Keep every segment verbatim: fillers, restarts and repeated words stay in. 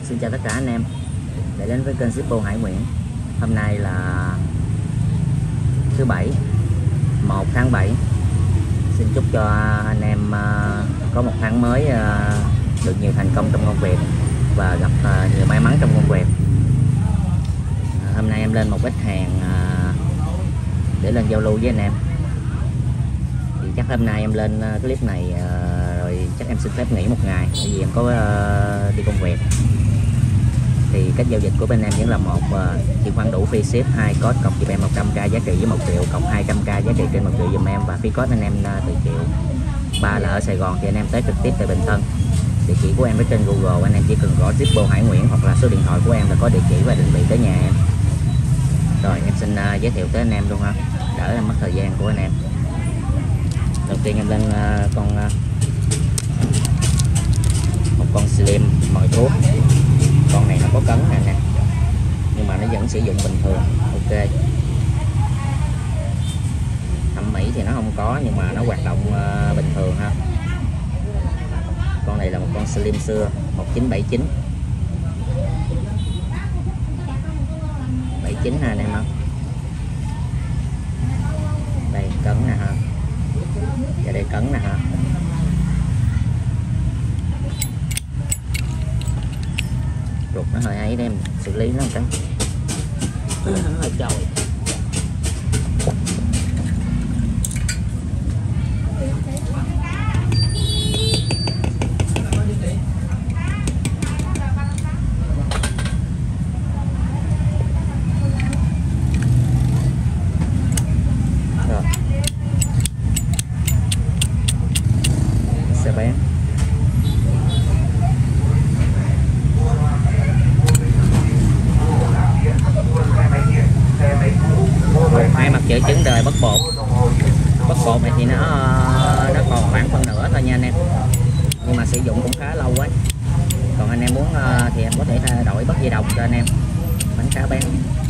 Xin chào tất cả anh em đã đến với kênh Zippo Hải Nguyễn. Hôm nay là thứ bảy, một tháng bảy. Xin chúc cho anh em có một tháng mới được nhiều thành công trong công việc và gặp nhiều may mắn trong công việc. Hôm nay em lên một ít hàng để lên giao lưu với anh em. Thì chắc hôm nay em lên clip này rồi chắc em xin phép nghỉ một ngày bởi vì em có đi công việc. Thì cách giao dịch của bên em vẫn là một chuyển khoản đủ phí ship, hai code cọc giùm em một trăm k giá trị với một triệu, cộng hai trăm k giá trị trên một triệu giùm em và phí code anh em từ triệu. Ba là ở Sài Gòn thì anh em tới trực tiếp tại Bình Tân. Địa chỉ của em ở trên Google, anh em chỉ cần gõ Zippo Hải Nguyễn hoặc là số điện thoại của em là có địa chỉ và định vị tới nhà em. Rồi em xin uh, giới thiệu tới anh em luôn ha, đỡ em mất thời gian của anh em. Đầu tiên em lên uh, con uh, một con slim mồi thuốc. Con này nó có cấn nè nè, nhưng mà nó vẫn sử dụng bình thường, ok. Thẩm mỹ thì nó không có nhưng mà nó hoạt động uh, bình thường ha. Con này là một con slim xưa một chín bảy chín bảy chín ha anh em không? Đây cấn nè ha, và đây cấn nè ha. Ruột nó hơi ấy, đem xử lý nó một cái hơi trôi. Xe bán hai mặt chữ trứng đời bất bột. Bất bột này thì nó nó còn khoảng phân nửa thôi nha anh em, nhưng mà sử dụng cũng khá lâu quá. Còn anh em muốn thì em có thể thay đổi bất dây đồng cho anh em. Bánh cá bán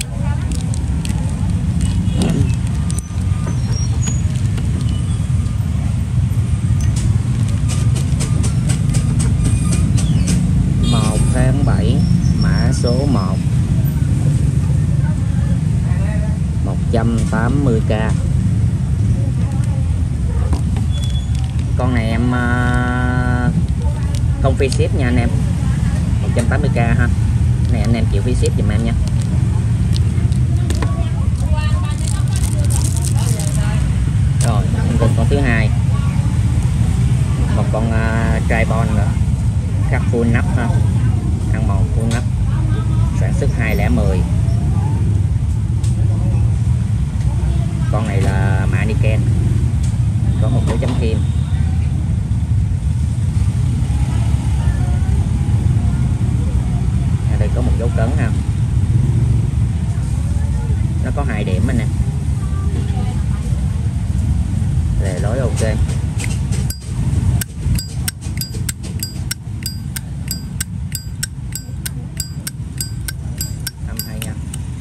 một tháng bảy, mã số một, một trăm tám mươi k. Con này em uh, không phí ship nha anh em, một trăm tám mươi k ha. Này anh em chịu phí ship giùm em nha. Rồi em cùng con thứ hai, một con uh, tripod nữa, cắt full nắp ha, ăn mòn full nắp, sản xuất hai không một không. Con này là mã Niken, có một dấu chấm kim. Ở đây có một dấu cấn ha, nó có hai điểm anh nè, lề lối ok. Âm hay nha.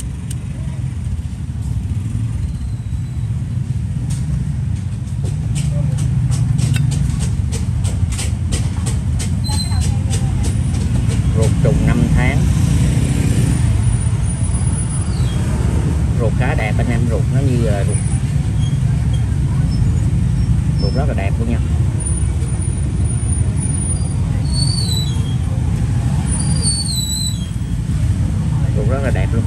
Ruột trùng năm tháng, ruột khá đẹp anh em, ruột nó như ruột ruột rất là đẹp luôn nha. Ruột rất là đẹp luôn.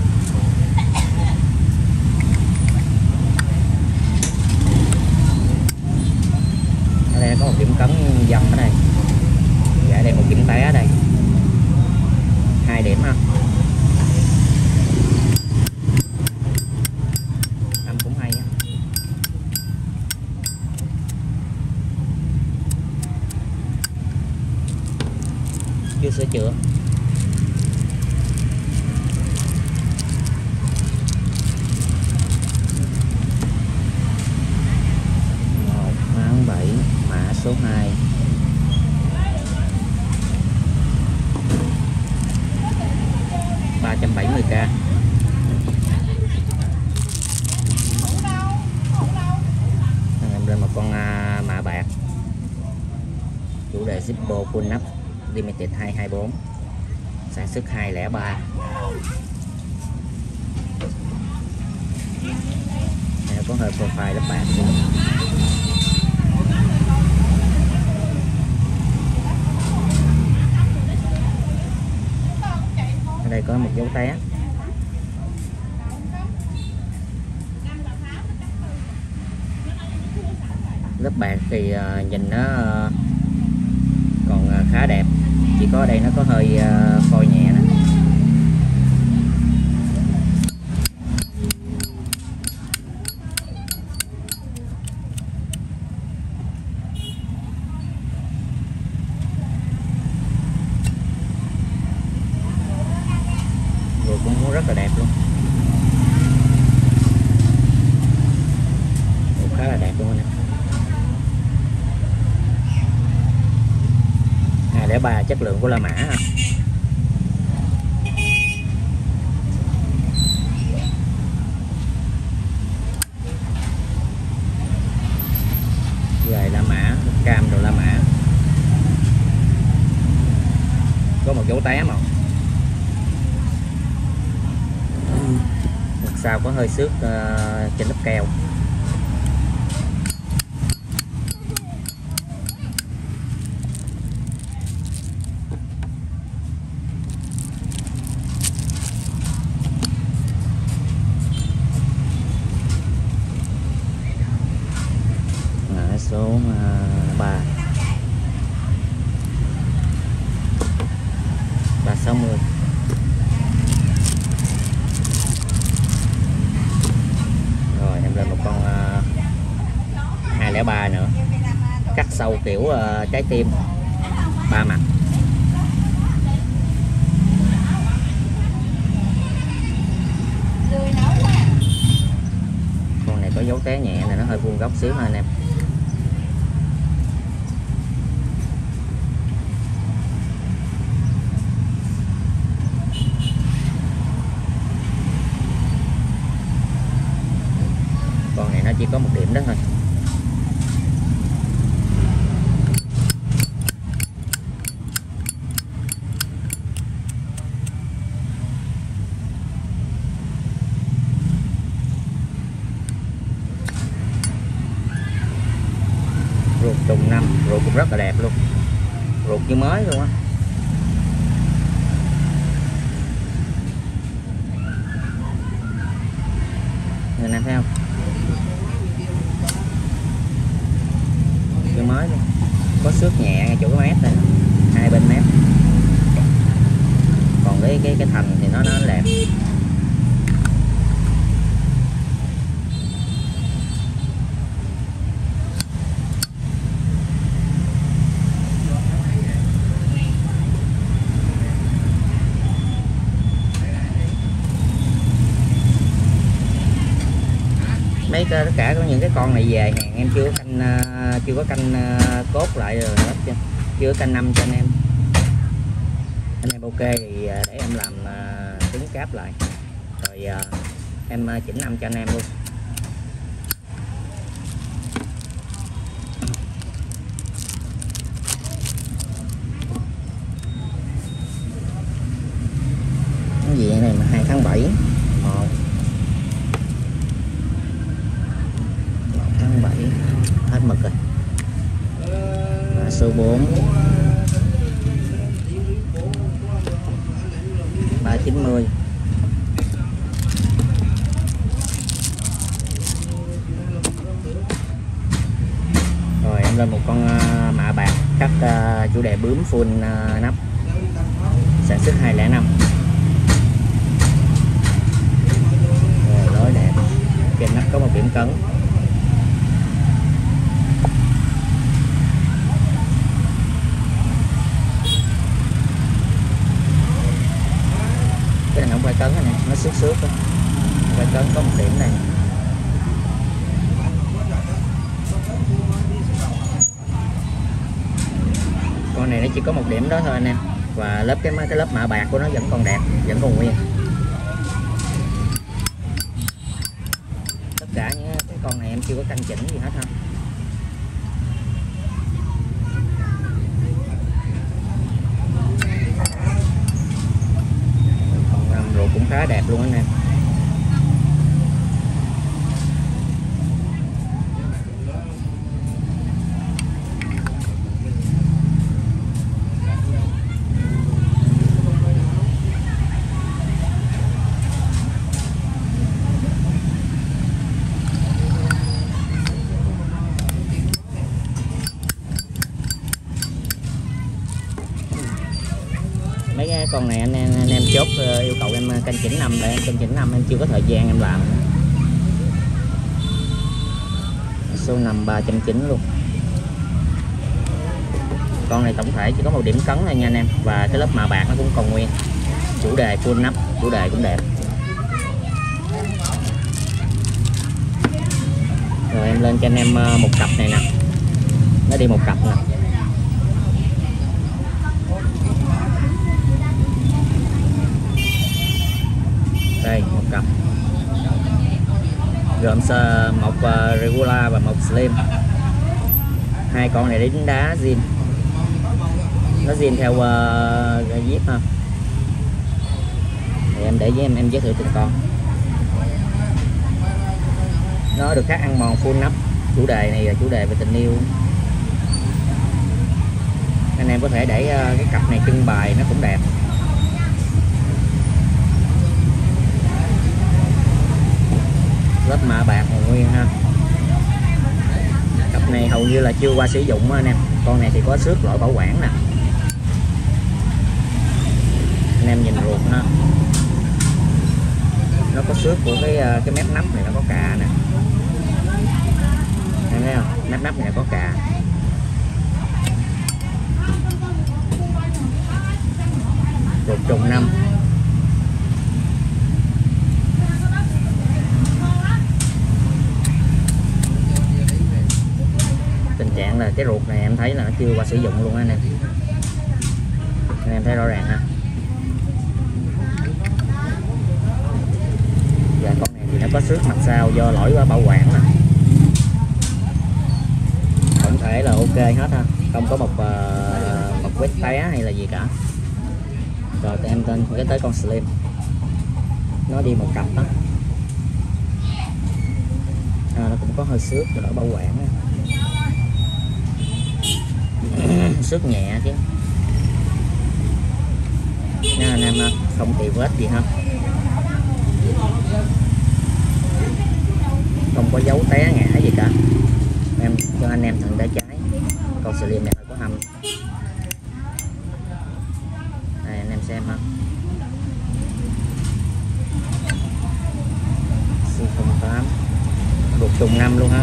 Ở đây có một điểm cấn dầm ở đây, và ở đây một điểm té ở đây, hai điểm ha. Âm cũng hay á. Chưa sửa chữa. một tháng bảy, mã số hai, ba trăm bảy mươi k. Em lên một con mạ bạc, chủ đề Zippo full nắp Limited hai hai bốn. sản xuất hai không ba. Này có hơi profile lớp bạc luôn. Ở đây có một dấu té. Lớp bạc thì uh, nhìn nó uh, còn uh, khá đẹp, chỉ có ở đây nó có hơi uh, phôi nhẹ nè. Rồi cũng rất là đẹp luôn, cũng khá là đẹp luôn nè. hai không ba chất lượng của La Mã ha. Rồi La Mã, cam đồ La Mã. Có một dấu té màu. Mặt sau có hơi xước uh, trên lớp keo. Số ba ba sáu mươi. Rồi em lên một con uh, hai không ba nữa, cắt sâu kiểu uh, trái tim ba mặt. Con này có dấu té nhẹ này, nó hơi vuông góc xíu thôi anh em. Con này nó chỉ có một điểm đó thôi. Ruột trùng năm, ruột cũng rất là đẹp luôn, ruột như mới luôn á. Nhìn em thấy không, như mới luôn. Có xước nhẹ ngay chỗ cái mép này, hai bên mép. Còn cái cái cái thành thì nó nó đẹp. Mấy tất cả có những cái con này về hàng em chưa có canh uh, chưa có canh uh, cốt lại rồi hết chưa, chưa có canh năm cho anh em. Anh em ok thì uh, để em làm uh, cứng cáp lại rồi uh, em uh, chỉnh năm cho anh em luôn. Cái gì này mà hai tháng bảy một tháng bảy hết mực rồi. Và số bốn ba chín mươi. Rồi em lên một con uh, mạ bạc cắt uh, chủ đề bướm full uh, nắp, sản xuất hai không năm. Rồi lối đẹp, trên nắp có một điểm cấn. Cái này không phải cấn này, nó xước xước thôi. Phải cấn có một điểm này. Con này nó chỉ có một điểm đó thôi anh em. Và lớp cái cái lớp mạ bạc của nó vẫn còn đẹp, vẫn còn nguyên. Tất cả những cái con này em chưa có canh chỉnh gì hết ha. khá đẹp luôn anh em. Mấy cái con này anh em anh em chốt yêu cầu em canh chỉnh năm để em canh chỉnh năm, em chưa có thời gian em làm nữa. Số năm ba trăm chín luôn. Con này tổng thể chỉ có một điểm cấn thôi nha anh em, và cái lớp mạ bạc nó cũng còn nguyên. Chủ đề full nắp, chủ đề cũng đẹp. Rồi em lên cho anh em một cặp này nè, nó đi một cặp nè. Đây một cặp gồm một uh, regular và một slim. Hai con này đính đá zin, nó zin theo uh, zip ha. Thì em để với em em giới thiệu từng con. Nó được khác ăn mòn full nắp. Chủ đề này là chủ đề về tình yêu. Anh em có thể để uh, cái cặp này trưng bày nó cũng đẹp. Lớp mạ bạc còn nguyên ha. Cặp này hầu như là chưa qua sử dụng anh em. Con này thì có xước lỗi bảo quản nè. Anh em nhìn ruột ha, nó có xước của cái cái mép nắp này, nó có cà nè. Em thấy không? Mép nắp này có cà. Ruột trùng năm. Tình trạng là cái ruột này em thấy là nó chưa qua sử dụng luôn anh em. Anh em thấy rõ ràng ha. Và con này thì nó có xước mặt sau do lỗi bảo quản nè. Tổng thể là ok hết ha, không có một uh, một vết té hay là gì cả. Rồi em tên cái tới con slim, nó đi một cặp đó. À, nó cũng có hơi xước rồi lỗi bảo quản đó. Xước nhẹ chứ nha anh em ha, không tì vết gì ha, không có dấu té ngã gì cả. Em cho anh em thử tay trái. Con slim này hơi có hầm. Đây anh em xem ha. C không tám đục trùng năm luôn ha.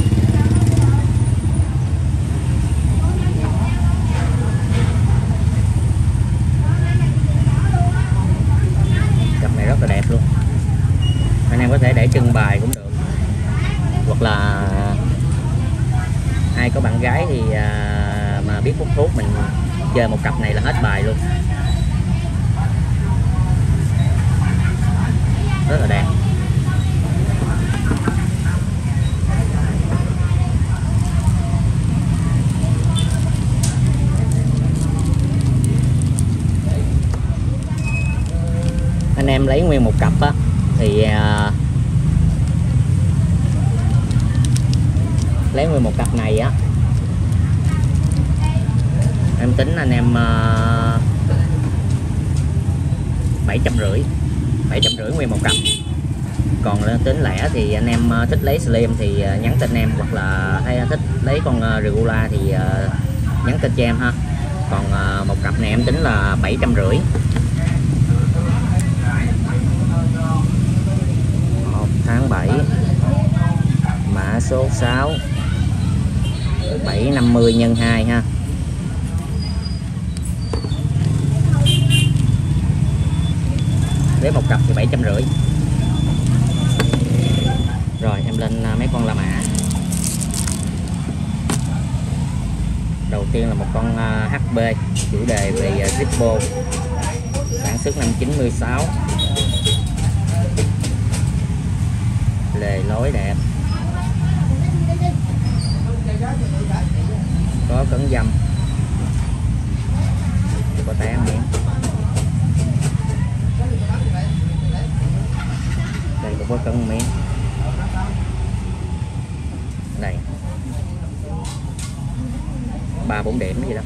Rất là đẹp luôn. Anh em có thể để trưng bày cũng được, hoặc là ai có bạn gái thì à, mà biết hút thuốc, mình chơi một cặp này là hết bài luôn. Rất là đẹp. Anh em lấy nguyên một cặp á thì uh, lấy nguyên một cặp này á, em tính anh em uh, bảy trăm rưỡi bảy trăm rưỡi nguyên một cặp. Còn lên tính lẻ thì anh em uh, thích lấy slim thì uh, nhắn tin em, hoặc là hay thích lấy con uh, regular thì uh, nhắn tin cho em ha. Còn uh, một cặp này em tính là bảy trăm rưỡi. Tháng bảy, mã số sáu, bảy năm mươi nhân hai ha. Với một cặp thì bảy trăm rưỡi. Rồi em lên mấy con La Mã. Đầu tiên là một con hát bê, chủ đề về Zippo, sản xuất năm chín mươi sáu. Lề lối đẹp, có cấn dăm, có té miếng. cũng có cân miếng này, ba bốn điểm gì đó.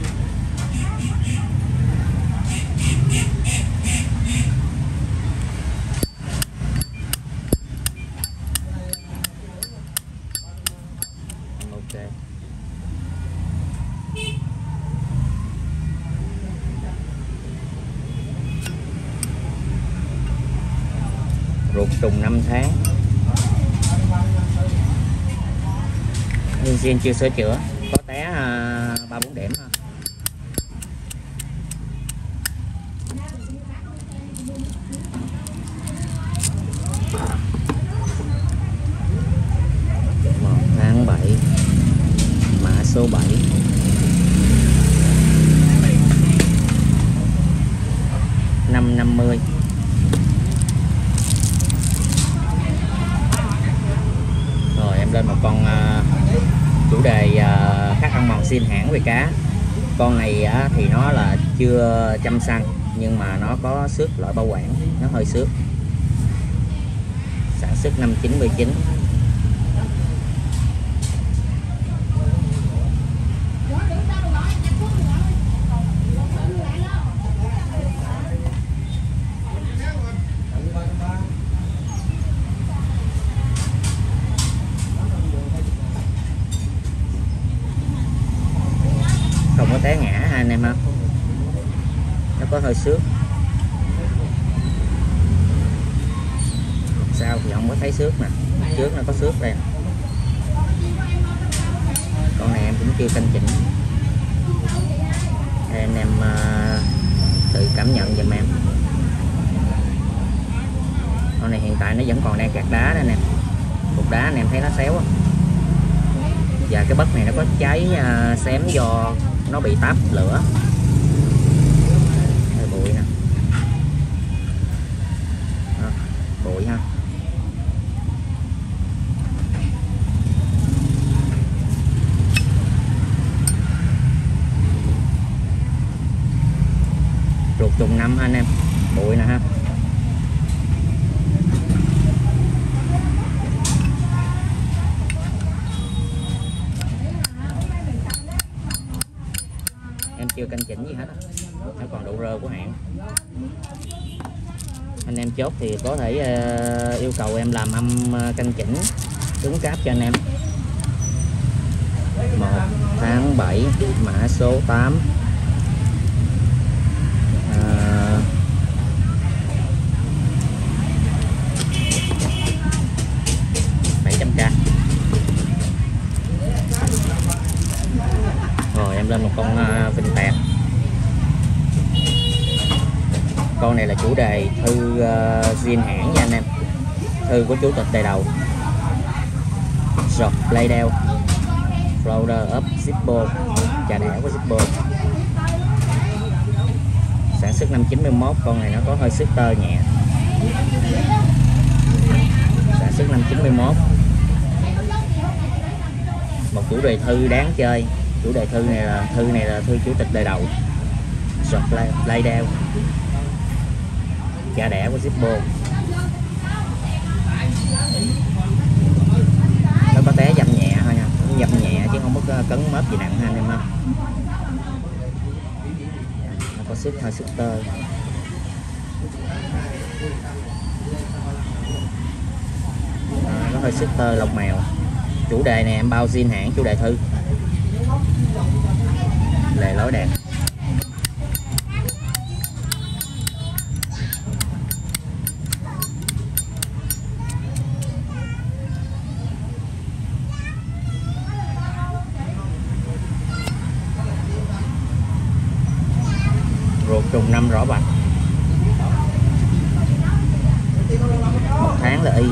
Ok. Ruột trùng năm tháng, nhưng riêng chưa sửa chữa, có té ba bốn điểm thôi. Một tháng bảy, mã số bảy. Năm năm mươi. Rồi em lên một con uh, chủ đề uh, khác ăn mòn xiên hãng về cá. Con này uh, thì nó là chưa chăm xăng nhưng mà nó có xước loại bao quản, nó hơi xước. Sản xuất năm chín mươi chín. Không có té ngã ha anh em ha, nó có hơi xước. Sau thì không có thấy xước nè, trước nó có xước đây. Con này em cũng chưa canh chỉnh, anh em uh, tự cảm nhận giùm em. Con này hiện tại nó vẫn còn đang kẹt đá đây nè, cục đá anh em thấy nó xéo không? Và cái bất này nó có cháy uh, xém do nó bị táp lửa, hơi bụi nè. Đó, bụi ha. Ruột trùng năm anh em, bụi nè ha. Em chưa canh chỉnh gì hết á, nó còn độ rơ của hãng. Anh em chốt thì có thể uh, yêu cầu em làm âm uh, canh chỉnh cứng cáp cho anh em. Một tháng bảy, mã số tám. uh, bảy trăm k. Rồi em lên một con uh, phình tẹt. Con này là chủ đề thư uh, riêng hãng nha anh em, thư của chủ tịch đời đầu. Giọt Playdel, Floater of Zippo, trà đẻ của Zippo. Sản xuất năm chín mươi mốt. Con này nó có hơi xước tơ nhẹ. Sản xuất năm chín mươi mốt. Một chủ đề thư đáng chơi. Chủ đề thư này là thư này là thư chủ tịch đời đầu. Giọt Playdel, cha đẻ của Zippo. Nó có té dăm nhẹ thôi nha, dăm nhẹ chứ không có cấn mớp gì nặng ha anh em ha. Nó có xước hơi xước tơ. À, nó hơi xước tơ lông mèo. Chủ đề này em bao zin hãng, chủ đề thư. Lề lối đẹp. Ruột trùng năm rõ bạch. Một tháng là y.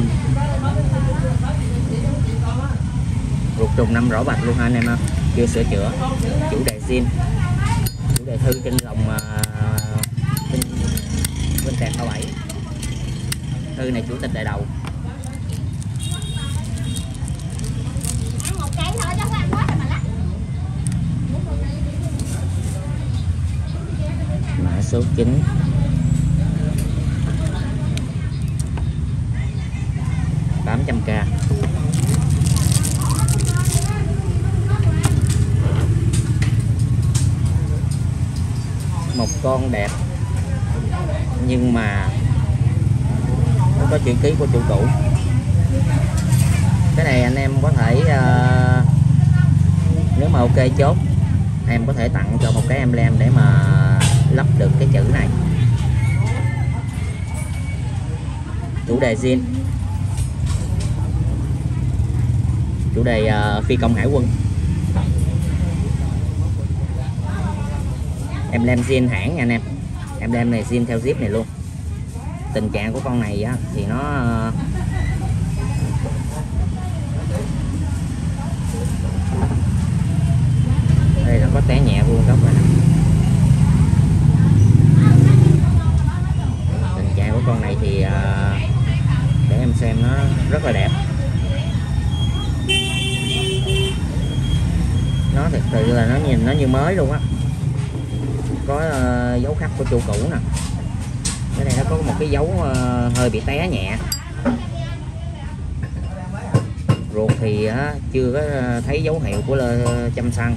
Ruột trùng năm rõ bạch luôn ha anh em ha, chưa sửa chữa. Chủ đề zin, chủ đề thư trên lòng uh, bên tẹt ba bảy. Thư này chủ tịch đại đầu. Mã số chín. trăm k. Một con đẹp nhưng mà nó có chữ ký của chủ cũ. Cái này anh em có thể uh, nếu mà ok chốt em có thể tặng cho một cái emblem để mà lắp được cái chữ này. Chủ đề zin, chủ đề uh, phi công hải quân, emblem zin hãng nha anh em. Emblem này zin theo zip này luôn. Tình trạng của con này á, thì nó uh, đây là có té nhẹ vuông góc rồi nè. Tình trạng của con này thì uh, để em xem nó rất là đẹp. Nó thật sự là nó nhìn nó như mới luôn á. Có uh, dấu khắc của chủ cũ nè. Cái này nó có một cái dấu uh, hơi bị té nhẹ. Ruột thì uh, chưa có thấy dấu hiệu của uh, châm xăng.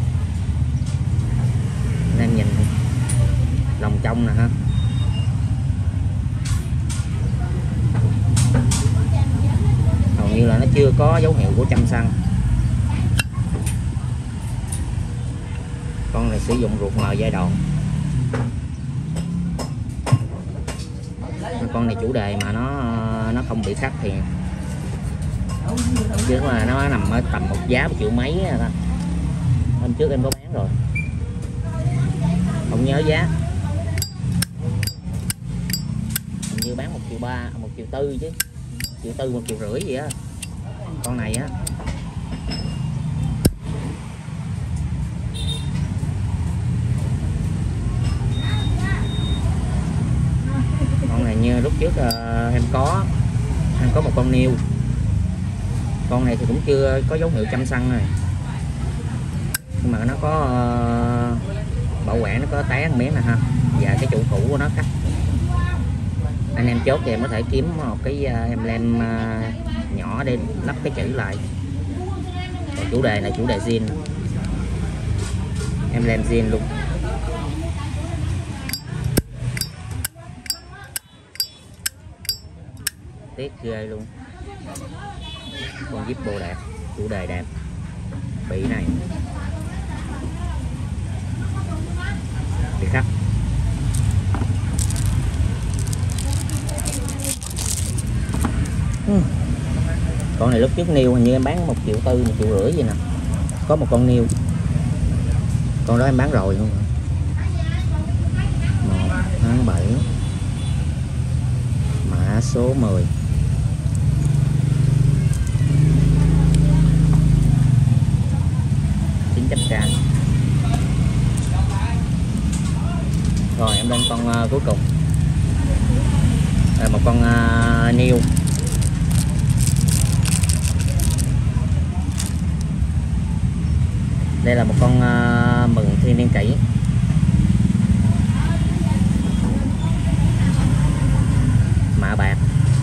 Anh em nhìn lòng trong nè ha. Hầu như là nó chưa có dấu hiệu của châm xăng. Con này sử dụng ruột mờ giai đoạn. Con này chủ đề mà nó nó không bị khắc thì chứ là nó nằm ở tầm một giá một triệu mấy rồi đó. Hôm trước em có bán rồi, không nhớ giá, hình như bán một triệu ba, một triệu tư chứ, triệu tư một triệu rưỡi gì á. Con này á con này như lúc trước uh, em có em có một con niêu. Con này thì cũng chưa có dấu hiệu châm xăng rồi, nhưng mà nó có uh, bảo quản, nó có té một miếng nè ha, và cái chủ cũ của nó cắt. Anh em chốt thì em có thể kiếm một cái uh, emblem uh, nhỏ để lắp cái chữ lại. Còn chủ đề là chủ đề zin, emblem zin luôn. Tiếc ghê luôn. Con Zippo đẹp, chủ đề đẹp, bị này bị khắc. Ừ. Con này lúc trước niêu hình như em bán một triệu tư, một triệu rưỡi gì nè. Có một con niêu, con đó em bán rồi luôn. Một tháng bảy, mã số mười. chín trăm k. Rồi em lên con uh, cuối cùng. Rồi, một con uh, niêu. Đây là một con uh, mừng thiên niên kỷ. Mạ bạc.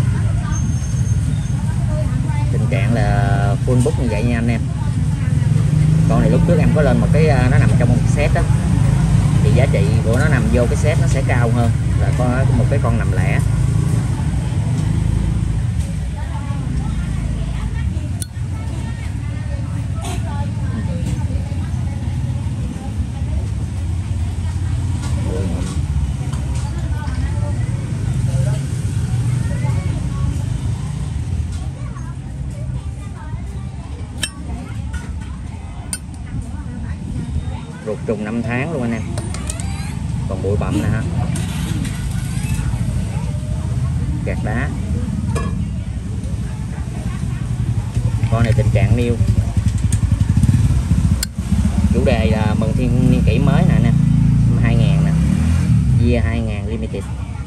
Tình trạng là full book như vậy nha anh em. Con này lúc trước em có lên một cái uh, nó nằm trong một set đó, thì giá trị của nó nằm vô cái set nó sẽ cao hơn là có một cái con nằm lẻ. Ruột trùng năm tháng luôn anh em. Còn bụi bặm nè ha. Gạt đá. Con này tình trạng niêu. Chủ đề là mừng thiên niên kỷ mới nè nè, hai ngàn nè, year hai ngàn limited.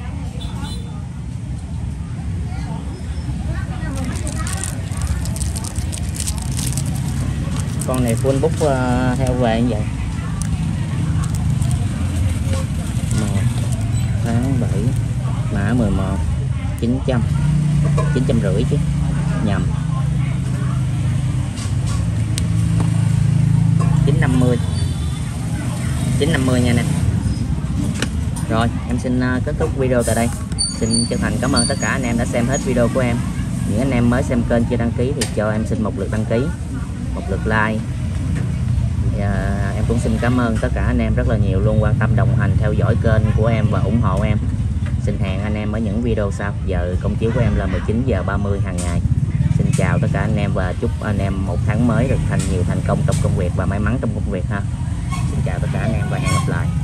Con này full book uh, theo về như vậy. Tháng bảy, mã mười một, chín trăm, chín trăm rưỡi chứ, nhầm. mươi, chín năm mươi nha anh em. Rồi em xin uh, kết thúc video tại đây. Xin chân thành cảm ơn tất cả anh em đã xem hết video của em. Những anh em mới xem kênh chưa đăng ký thì cho em xin một lượt đăng ký, một lượt like. Và em cũng xin cảm ơn tất cả anh em rất là nhiều luôn quan tâm đồng hành theo dõi kênh của em và ủng hộ em. Xin hẹn anh em ở những video sau. Giờ công chiếu của em là mười chín giờ ba mươi hàng ngày. Xin chào tất cả anh em và chúc anh em một tháng mới được thành nhiều thành công trong công việc và may mắn trong công việc ha. Xin chào tất cả anh em và hẹn gặp lại.